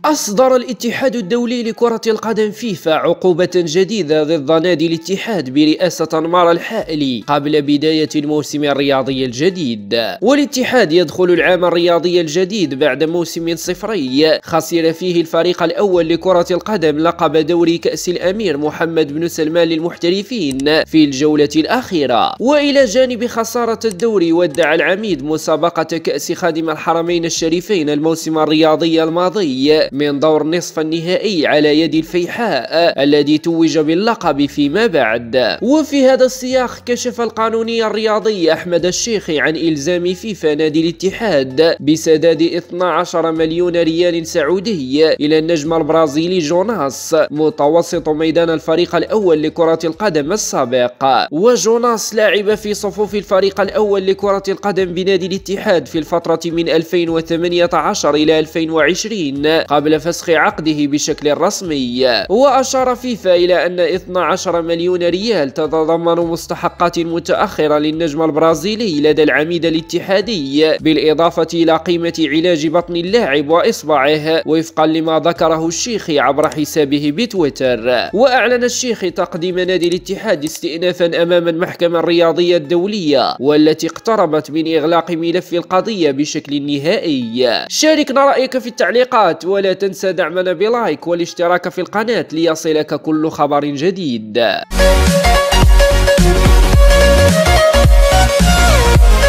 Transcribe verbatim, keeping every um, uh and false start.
أصدر الاتحاد الدولي لكرة القدم فيفا عقوبة جديدة ضد نادي الاتحاد برئاسة أنمار الحائلي قبل بداية الموسم الرياضي الجديد. والاتحاد يدخل العام الرياضي الجديد بعد موسم صفري خسر فيه الفريق الأول لكرة القدم لقب دوري كأس الأمير محمد بن سلمان للمحترفين في الجولة الأخيرة. وإلى جانب خسارة الدوري ودع العميد مسابقة كأس خادم الحرمين الشريفين الموسم الرياضي الماضي من دور نصف النهائي على يد الفيحاء الذي توج باللقب فيما بعد. وفي هذا السياق كشف القانوني الرياضي أحمد الشيخي عن إلزام فيفا نادي الاتحاد بسداد اثني عشر مليون ريال سعودي إلى النجم البرازيلي جوناس متوسط ميدان الفريق الأول لكرة القدم السابق. وجوناس لعب في صفوف الفريق الأول لكرة القدم بنادي الاتحاد في الفترة من ألفين وثمانية عشر إلى ألفين وعشرين قبل فسخ عقده بشكل رسمي. وأشار فيفا إلى أن اثني عشر مليون ريال تتضمن مستحقات متأخرة للنجم البرازيلي لدى العميد الاتحادي بالإضافة إلى قيمة علاج بطن اللاعب وإصبعه وفقا لما ذكره الشيخي عبر حسابه بتويتر. وأعلن الشيخي تقديم نادي الاتحاد استئنافا أمام المحكمة الرياضية الدولية والتي اقتربت من إغلاق ملف القضية بشكل نهائي. شاركنا رأيك في التعليقات ولا تنسى دعمنا بلايك والاشتراك في القناة ليصلك كل خبر جديد.